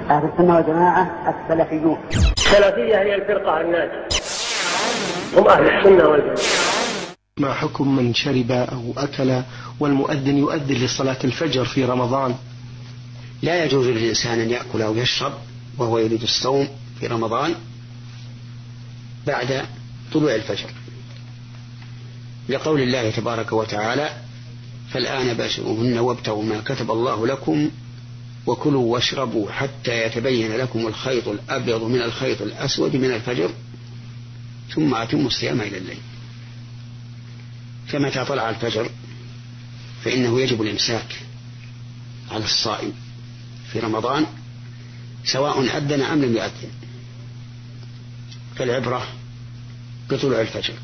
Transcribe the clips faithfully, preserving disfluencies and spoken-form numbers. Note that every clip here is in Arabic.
أهل السنة والجماعة السلفيون. السلفية هي الفرقة الناجية، هم أهل السنة والجماعة. ما حكم من شرب أو أكل والمؤذن يؤذن لصلاة الفجر في رمضان؟ لا يجوز للإنسان أن يأكل أو يشرب وهو يريد الصوم في رمضان بعد طلوع الفجر، لقول الله تبارك وتعالى: فالآن باشروهن وابتغوا ما كتب الله لكم وكلوا واشربوا حتى يتبين لكم الخيط الأبيض من الخيط الأسود من الفجر ثم أتموا الصيام إلى الليل. فمتى طلع الفجر فإنه يجب الإمساك على الصائم في رمضان سواء أذن أم لم يؤذن، فالعبرة بطلوع الفجر،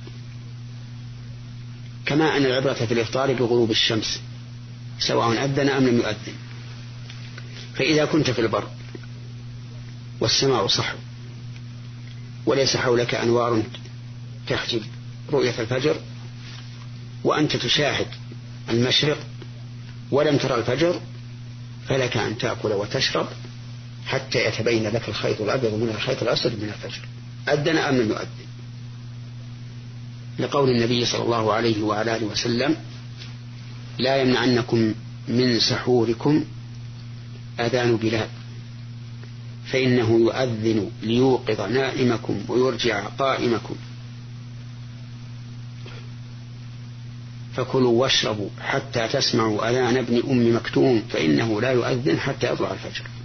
كما أن العبرة في الإفطار بغروب الشمس سواء أذن أم لم يؤذن. فإذا كنت في البر والسماء صحو وليس حولك أنوار تحجب رؤية الفجر وأنت تشاهد المشرق ولم ترى الفجر، فلك أن تأكل وتشرب حتى يتبين لك الخيط الأبيض من الخيط الأسود من الفجر أذن أم لم يؤذن، لقول النبي صلى الله عليه وعلى آله وسلم: لا يمنعنكم من سحوركم أذان بلال فإنه يؤذن ليوقظ نائمكم ويرجع قائمكم، فكلوا واشربوا حتى تسمعوا أذان ابن أم مكتوم فإنه لا يؤذن حتى يطلع الفجر.